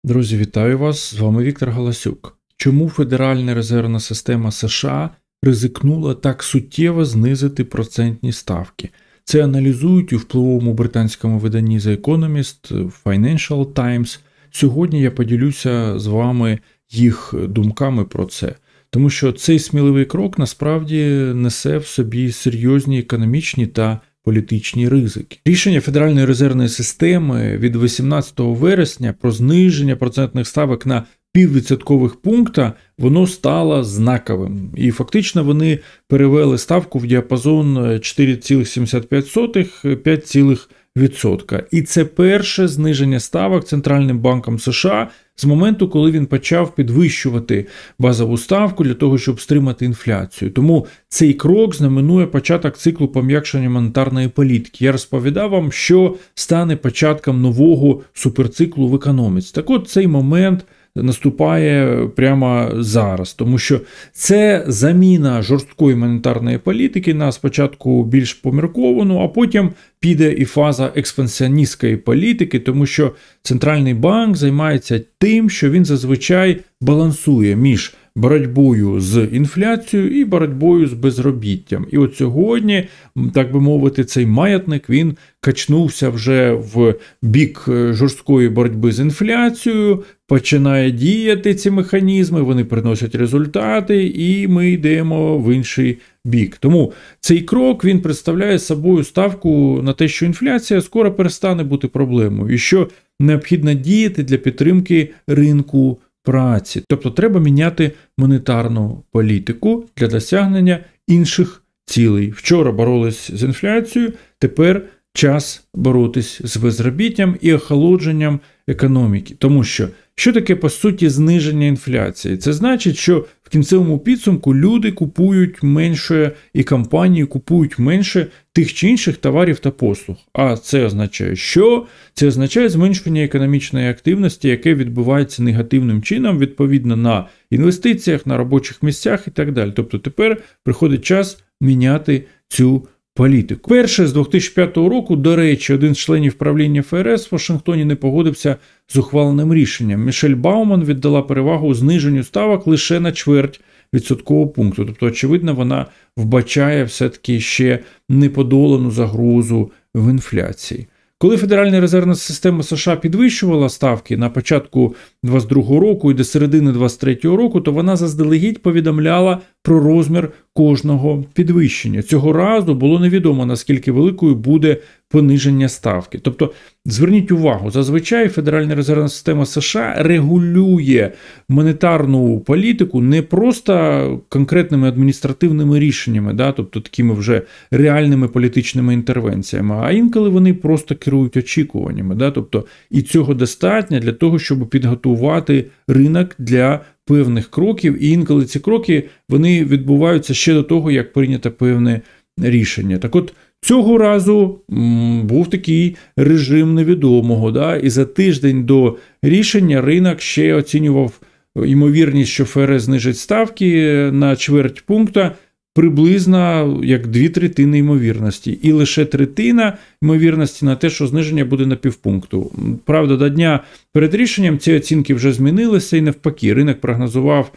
Друзі, вітаю вас! З вами Віктор Галасюк. Чому Федеральна резервна система США ризикнула так суттєво знизити процентні ставки? Це аналізують у впливовому британському виданні The Economist, Financial Times. Сьогодні я поділюся з вами їх думками про це. Тому що цей сміливий крок насправді несе в собі серйозні економічні та політичні ризики. Рішення Федеральної резервної системи від 18 вересня про зниження процентних ставок на піввідсоткових пункта, воно стало знаковим. І фактично вони перевели ставку в діапазон 4,75–5%. І це перше зниження ставок Центральним банком США з моменту, коли він почав підвищувати базову ставку для того, щоб стримати інфляцію. Тому цей крок знаменує початок циклу пом'якшення монетарної політики. Я розповідав вам, що стане початком нового суперциклу в економіці. Так от цей момент наступає прямо зараз, тому що це заміна жорсткої монетарної політики на спочатку більш помірковану, а потім піде і фаза експансіоністської політики, тому що Центральний банк займається тим, що він зазвичай балансує між боротьбою з інфляцією і боротьбою з безробіттям. І от сьогодні, так би мовити, цей маятник, він качнувся вже в бік жорсткої боротьби з інфляцією, починає діяти ці механізми, вони приносять результати, і ми йдемо в інший бік. Тому цей крок, він представляє собою ставку на те, що інфляція скоро перестане бути проблемою, і що необхідно діяти для підтримки ринку праці. Тобто треба міняти монетарну політику для досягнення інших цілей. Вчора боролись з інфляцією, тепер час боротись з безробіттям і охолодженням економіки. Тому що таке, по суті, зниження інфляції? Це значить, що в кінцевому підсумку люди купують менше і компанії купують менше тих чи інших товарів та послуг. А це означає що? Це означає зменшення економічної активності, яке відбувається негативним чином, відповідно на інвестиціях, на робочих місцях і так далі. Тобто тепер приходить час міняти цю політику. Перше, з 2005 року, до речі, один з членів правління ФРС в Вашингтоні не погодився з ухваленим рішенням. Мішель Бауман віддала перевагу зниженню ставок лише на чверть відсоткового пункту. Тобто, очевидно, вона вбачає все-таки ще неподолану загрозу в інфляції. Коли Федеральна резервна система США підвищувала ставки на початку 2022 року і до середини 2023 року, то вона заздалегідь повідомляла про розмір кожного підвищення. Цього разу було невідомо, наскільки великою буде пониження ставки. Тобто, зверніть увагу, зазвичай Федеральна резервна система США регулює монетарну політику не просто конкретними адміністративними рішеннями, тобто такими вже реальними політичними інтервенціями, а інколи вони просто керують очікуваннями. Тобто, і цього достатньо для того, щоб підготувати ринок для певних кроків, і інколи ці кроки, вони відбуваються ще до того, як прийнято певне рішення. Так от, цього разу був такий режим невідомого, і за тиждень до рішення ринок ще оцінював ймовірність, що ФРС знижить ставки на чверть пункта, приблизно як 2/3 ймовірності. І лише 1/3 ймовірності на те, що зниження буде на півпункту. Правда, до дня перед рішенням ці оцінки вже змінилися і навпаки. Ринок прогнозував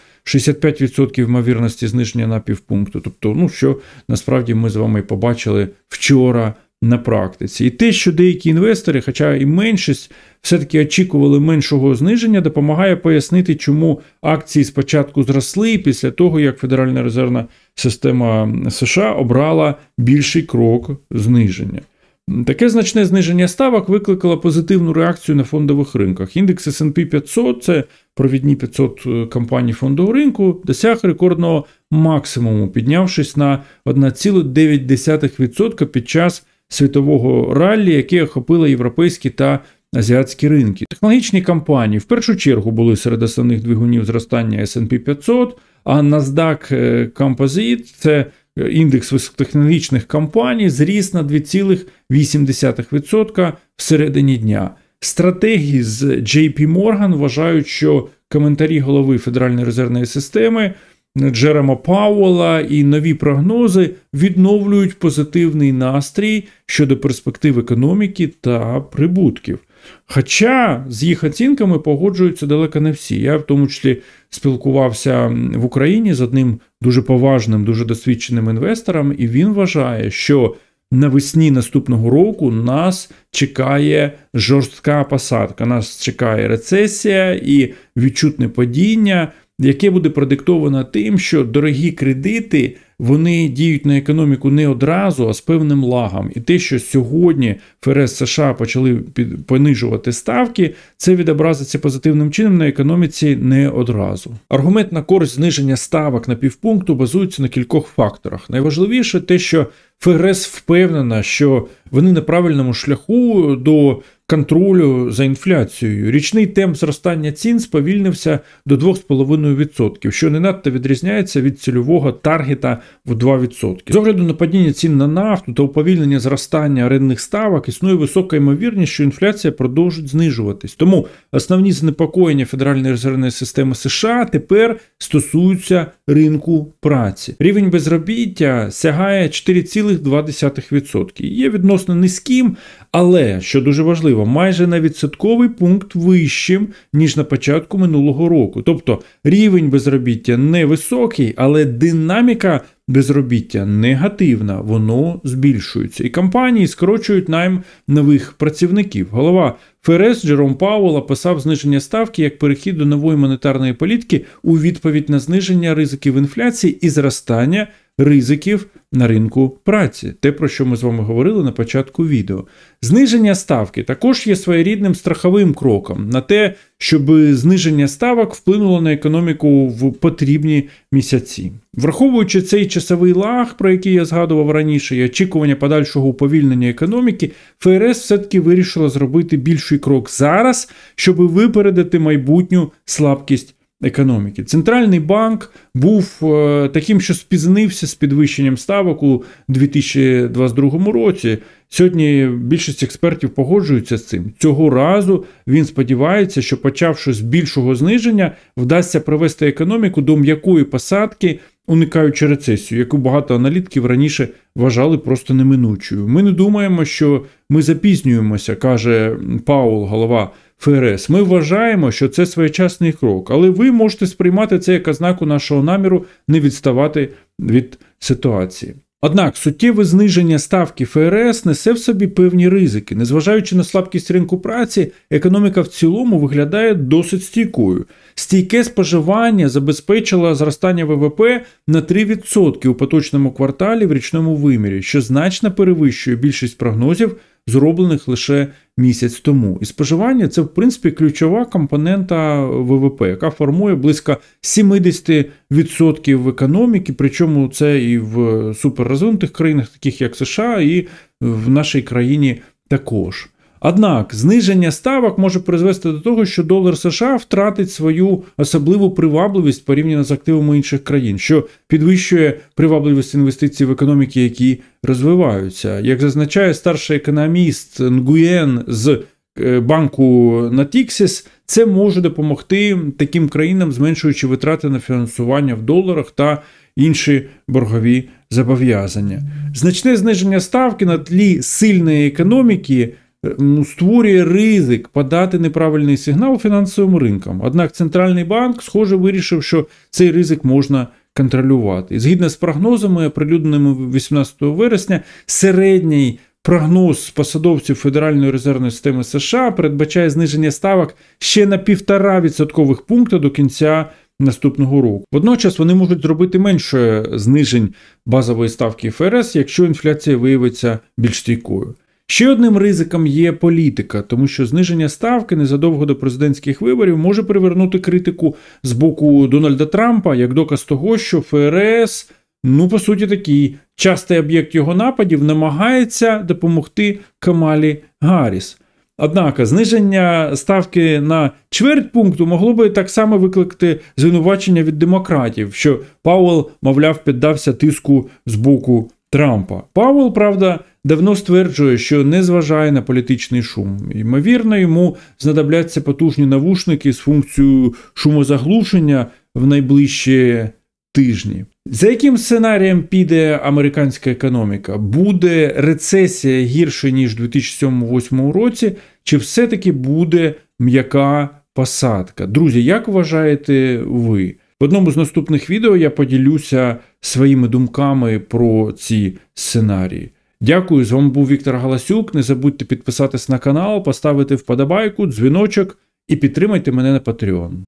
65% ймовірності зниження на півпункту. Тобто, що насправді ми з вами побачили вчора на практиці. І те, що деякі інвестори, хоча і меншість, все-таки очікували меншого зниження, допомагає пояснити, чому акції спочатку зросли після того, як Федеральна резервна система США обрала більший крок зниження. Таке значне зниження ставок викликало позитивну реакцію на фондових ринках. Індекс S&P 500, це провідні 500 компаній фондового ринку, досяг рекордного максимуму, піднявшись на 1,9% під час світового раллі, яке охопило європейські та азіатські ринки. Технологічні компанії в першу чергу були серед основних двигунів зростання S&P 500, а NASDAQ Composite, це індекс високотехнологічних компаній, зріс на 2,8% всередині дня. Стратегії з JP Morgan вважають, що коментарі голови Федеральної резервної системи Джерома Пауелла і нові прогнози відновлюють позитивний настрій щодо перспектив економіки та прибутків. Хоча з їх оцінками погоджуються далеко не всі. Я в тому числі спілкувався в Україні з одним дуже поважним, дуже досвідченим інвестором, і він вважає, що навесні наступного року нас чекає жорстка посадка, нас чекає рецесія і відчутне падіння, яке буде продиктовано тим, що дорогі кредити, вони діють на економіку не одразу, а з певним лагом. І те, що сьогодні ФРС США почали понижувати ставки, це відобразиться позитивним чином на економіці не одразу. Аргумент на користь зниження ставок на півпункту базується на кількох факторах. Найважливіше те, що ФРС впевнена, що вони на правильному шляху до контролю за інфляцією. Річний темп зростання цін сповільнився до 2,5%, що не надто відрізняється від цільового таргета в 2%. З огляду на падіння цін на нафту та уповільнення зростання орендних ставок існує висока ймовірність, що інфляція продовжить знижуватись. Тому основні занепокоєння Федеральної резервної системи США тепер стосуються ринку праці. Рівень безробіття сягає 4,2%. Є відносно низьким, але, що дуже важливо, майже на відсотковий пункт вищим, ніж на початку минулого року. Тобто рівень безробіття невисокий, але динаміка безробіття негативна, воно збільшується. І компанії скорочують найм нових працівників. Голова ФРС Джером Пауелл описав зниження ставки як перехід до нової монетарної політики у відповідь на зниження ризиків інфляції і зростання ризиків на ринку праці. Те, про що ми з вами говорили на початку відео. Зниження ставки також є своєрідним страховим кроком на те, щоб зниження ставок вплинуло на економіку в потрібні місяці. Враховуючи цей часовий лаг, про який я згадував раніше, і очікування подальшого уповільнення економіки, ФРС все-таки вирішила зробити більший крок зараз, щоб випередити майбутню слабкість економіки. Центральний банк був таким, що спізнився з підвищенням ставок у 2022 році. Сьогодні більшість експертів погоджуються з цим. Цього разу він сподівається, що почавши з більшого зниження, вдасться привести економіку до м'якої посадки, уникаючи рецесію, яку багато аналітиків раніше вважали просто неминучою. Ми не думаємо, що ми запізнюємося, каже Пауелл, голова ФРС. Ми вважаємо, що це своєчасний крок, але ви можете сприймати це як ознаку нашого наміру не відставати від ситуації. Однак суттєве зниження ставки ФРС несе в собі певні ризики. Незважаючи на слабкість ринку праці, економіка в цілому виглядає досить стійкою. Стійке споживання забезпечило зростання ВВП на 3% у поточному кварталі в річному вимірі, що значно перевищує більшість прогнозів, зроблених лише місяць тому. І споживання – це, в принципі, ключова компонента ВВП, яка формує близько 70% економіки, причому це і в суперрозвинутих країнах, таких як США, і в нашій країні також. Однак, зниження ставок може призвести до того, що долар США втратить свою особливу привабливість порівняно з активами інших країн, що підвищує привабливість інвестицій в економіки, які розвиваються. Як зазначає старший економіст Нгуєн з банку Natixis, це може допомогти таким країнам, зменшуючи витрати на фінансування в доларах та інші боргові зобов'язання. Значне зниження ставки на тлі сильної економіки створює ризик подати неправильний сигнал фінансовим ринкам. Однак Центральний банк, схоже, вирішив, що цей ризик можна контролювати. І згідно з прогнозами, оприлюдненими 18 вересня, середній прогноз посадовців Федеральної резервної системи США передбачає зниження ставок ще на 1,5% пункта до кінця наступного року. Водночас вони можуть зробити менше знижень базової ставки ФРС, якщо інфляція виявиться більш стійкою. Ще одним ризиком є політика, тому що зниження ставки незадовго до президентських виборів може привернути критику з боку Дональда Трампа, як доказ того, що ФРС, по суті, такий частий об'єкт його нападів, намагається допомогти Камалі Гарріс. Однак, зниження ставки на чверть пункту могло би так само викликати звинувачення від демократів, що Пауелл, мовляв, піддався тиску з боку Трампа. Пауелл, правда, давно стверджує, що не зважає на політичний шум. Ймовірно, йому знадобляться потужні навушники з функцією шумозаглушення в найближчі тижні. За яким сценарієм піде американська економіка? Буде рецесія гірше, ніж у 2007-2008 році? чи все-таки буде м'яка посадка? Друзі, як вважаєте ви? В одному з наступних відео я поділюся своїми думками про ці сценарії. Дякую, з вами був Віктор Галасюк. Не забудьте підписатись на канал, поставити вподобайку, дзвіночок і підтримайте мене на Patreon.